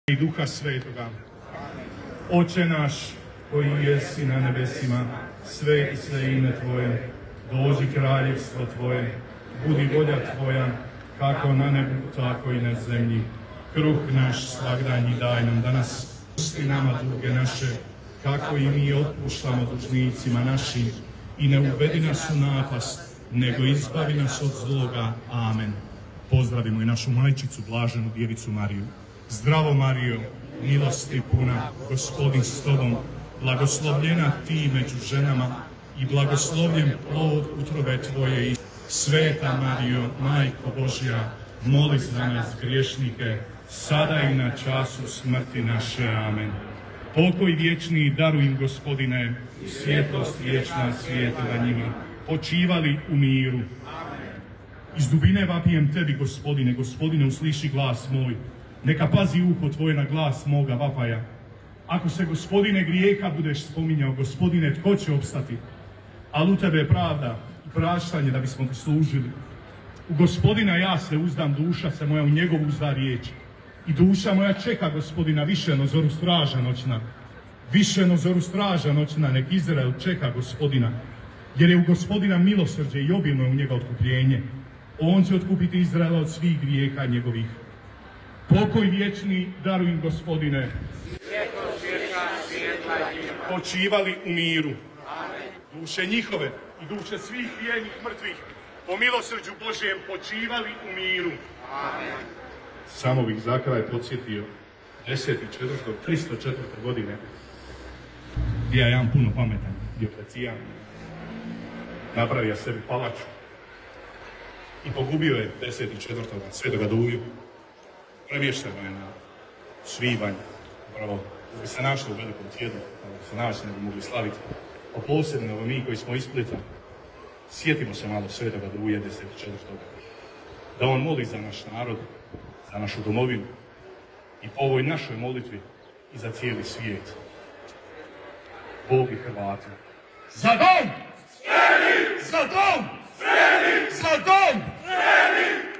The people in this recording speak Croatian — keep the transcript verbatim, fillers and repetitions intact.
I Duha Svetoga. Oče naš, koji jesi na nebesima, sveti se ime Tvoje, dođi kraljevstvo Tvoje, budi volja Tvoja, kako na nebu, tako i na zemlji. Kruh naš svagdanji daj nam danas, oprosti nama duge naše, kako i mi otpuštamo dužnicima našim, i ne uvedi nas u napast, nego izbavi nas od zloga. Amen. Pozdravimo i našu majčicu, blaženu Djevicu Mariju. Zdravo Marijo, milosti puna, Gospodin s tobom, blagoslovljena ti među ženama i blagoslovljen plod utrobe tvoje. I Sveta Marijo, Majko Božja, moli za nas griješnike, sada i na času smrti naše. Amen. Pokoj vječni daruj im, Gospodine, i svjetlost vječna svijetila njima, počivali u miru. Iz dubine vapijem tebi, Gospodine, Gospodine, usliši glas moj. Neka pazi uho tvoje na glas moga vapaja. Ako se, Gospodine, grijeha budeš spominjao, Gospodine, tko će opstati? Ali u tebe je pravda i praštanje da bismo ti služili. U Gospodina ja se uzdam, duša se moja u njegovu uzda riječ. I duša moja čeka Gospodina, više no zoru straža noćna. Više no zoru straža noćna, nek Izrael čeka Gospodina. Jer je u Gospodina milosrđe i obilno je u njega otkupljenje. On će otkupiti Izraela od svih grijeha njegovih. Pokoj vječni daruj im, Gospodine, počivali u miru. Duše njihove i duše svih vijenih mrtvih po milosrđu Božjem počivali u miru. Samo bih za kraj podsjetio deset četvrtog tristo četvrte godine, gdje je jedan puno pametan Dioklecijan napravio sebi palaču i pogubio je deset četvrtog Svetoga Duju. Premješteno je na svibanj, upravo da bi se našli u velikom tjednu, da bi se našli, ne bi mogli slaviti. A posebno mi koji smo iz Splita, sjetimo se malo Svetoga Duje deset četvrtog da on moli za naš narod, za našu domovinu i po ovoj našoj molitvi i za cijeli svijet. Bog i Hrvati. Za dom! Spremni! Za dom! Spremni! Za dom! Spremni!